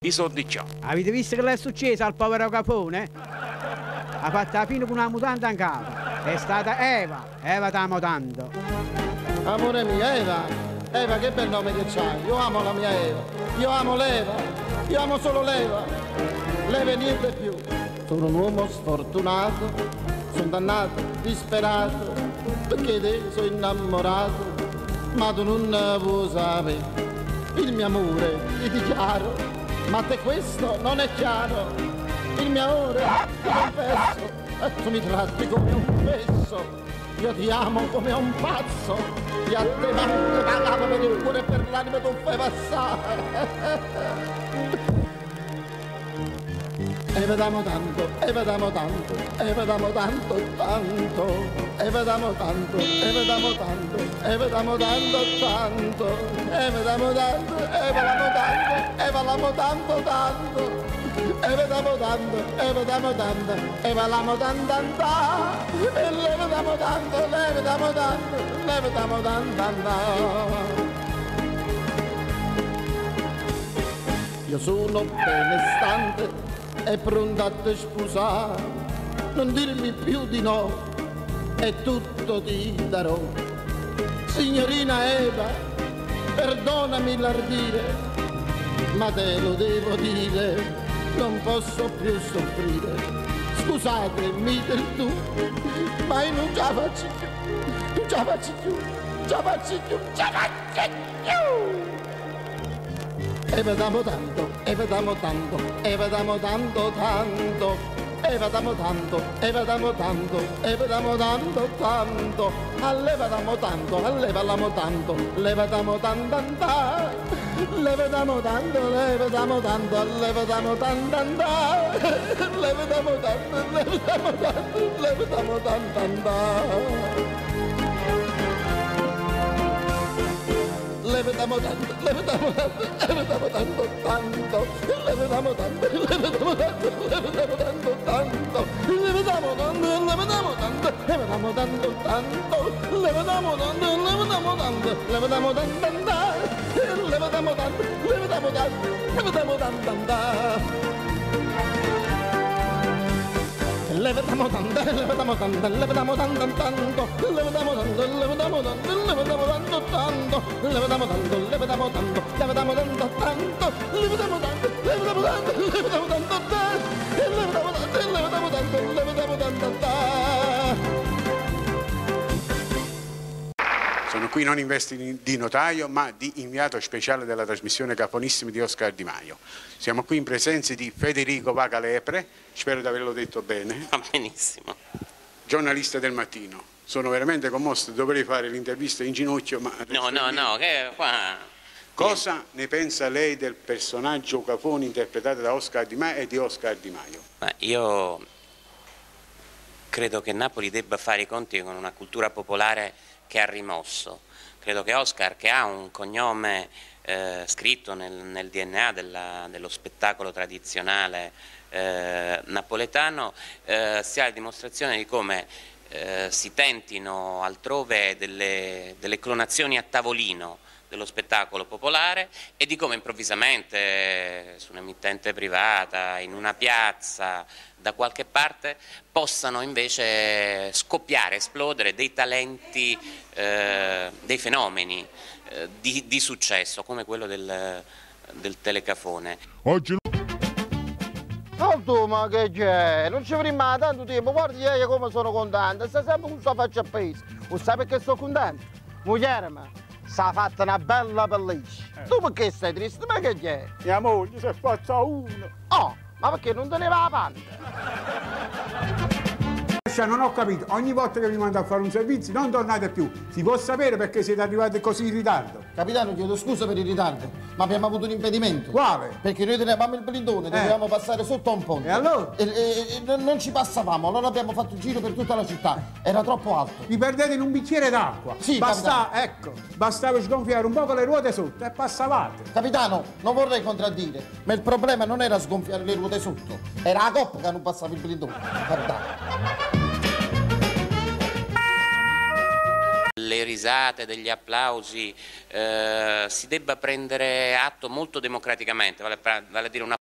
i soldi ciò. Avete visto che le è successo al povero Capone? Ha fatto la fine con una mutanda in capo. È stata Eva t'amo tanto. Amore mio, Eva, che bel nome che c'hai. Io amo la mia Eva, io amo l'Eva, io amo solo l'Eva, l'Eva e niente più. Sono un uomo sfortunato, sono dannato, disperato, perché te sono innamorato, ma tu non vuoi sapere. Il mio amore, ti dichiaro, ma te questo non è chiaro. Il mio amore, ti confesso, e tu mi tratti come un fesso. Io ti amo come un pazzo, e a te manco pagato per il cuore e per l'anima tu fai passare. E vediamo tanto, e vediamo tanto, e vediamo tanto, tanto, e vediamo tanto, e vediamo tanto, e vediamo tanto, tanto, e vediamo tanto, e vediamo tanto, e vediamo tanto, tanto. E vediamo tanto, e vediamo tanto, e vediamo tanto, e le vediamo tanto, le vediamo tanto, le vediamo tanto. Io sono benestante e pronta a te sposare, non dirmi più di no, e tutto ti darò. Signorina Eva, perdonami l'ardire, ma te lo devo dire, non posso più soffrire. Scusatemi del tu, ma io non ce la faccio più, non ce la faccio più, non ce la faccio più, non ce la faccio più. E vediamo tanto, e vediamo tanto, e vediamo tanto, tanto, e vediamo tanto, e vediamo tanto, e vediamo tanto, tanto, allevamo tanto, allevamo tanto, levadiamo tanto, le vediamo tanto, le vediamo tanto, le vediamo tanto, le vediamo tanto, le vediamo tanto, le vediamo tanto. Le vediamo tanto, le vediamo tanto, le vediamo tanto, tanto, le vediamo tanto, le vediamo tanto, le vediamo tanto, tanto, le vediamo tanto, le vediamo tanto, le vediamo tanto, tanto, le vediamo tanto, le vediamo tanto, le vediamo tanto, le vediamo tanto, le vediamo tanto, le vediamo tanto. Le vediamo tanto, le vediamo tanto, le vediamo tanto, tanto, le vediamo tanto, le vediamo tanto, le vediamo tanto, tanto, le vediamo tanto, le vediamo tanto, le vediamo tanto, tanto, le vediamo tanto, le vediamo tanto, le vediamo tanto, le vediamo tanto, le vediamo tanto, le vediamo tanto. Sono qui non in veste di notaio, ma di inviato speciale della trasmissione Caponissimi di Oscar Di Maio. Siamo qui in presenza di Federico Vaga Lepre, spero di averlo detto bene. Va benissimo. Giornalista del Mattino. Sono veramente commosso, dovrei fare l'intervista in ginocchio, ma... No, che qua... Cosa ne pensa lei del personaggio Capone interpretato da Oscar Di Maio e di Oscar Di Maio? Io credo che Napoli debba fare i conti con una cultura popolare che ha rimosso. Credo che Oscar, che ha un cognome scritto nel DNA dello spettacolo tradizionale napoletano, sia la dimostrazione di come si tentino altrove delle clonazioni a tavolino dello spettacolo popolare e di come improvvisamente su un'emittente privata, in una piazza, da qualche parte, possano invece scoppiare, esplodere dei talenti, dei fenomeni di successo, come quello del Telecafone. Oggi... Oh tu, ma che c'è? Non ci prima tanto tempo, guardi io come sono contento, sta sempre con la faccia appesa. O sai perché sto contento? Moglie, ma s'ha fatta una bella pelliccia. Tu perché stai triste? Ma che c'è? Mia moglie si è fatta uno. Oh, ma perché non teneva la panda? Non ho capito, ogni volta che vi mando a fare un servizio non tornate più. Si può sapere perché siete arrivati così in ritardo? Capitano, chiedo scusa per il ritardo, ma abbiamo avuto un impedimento. Quale? Perché noi tenevamo il blindone, dovevamo passare sotto a un ponte. E allora? E non ci passavamo, allora abbiamo fatto il giro per tutta la città. Era troppo alto. Vi perdete in un bicchiere d'acqua. Sì, bastava sgonfiare un po' con le ruote sotto e passavate. Capitano, non vorrei contraddire, ma il problema non era sgonfiare le ruote sotto, era la coppa che non passava il blindone, capitano. delle risate, degli applausi, si debba prendere atto molto democraticamente, vale a dire una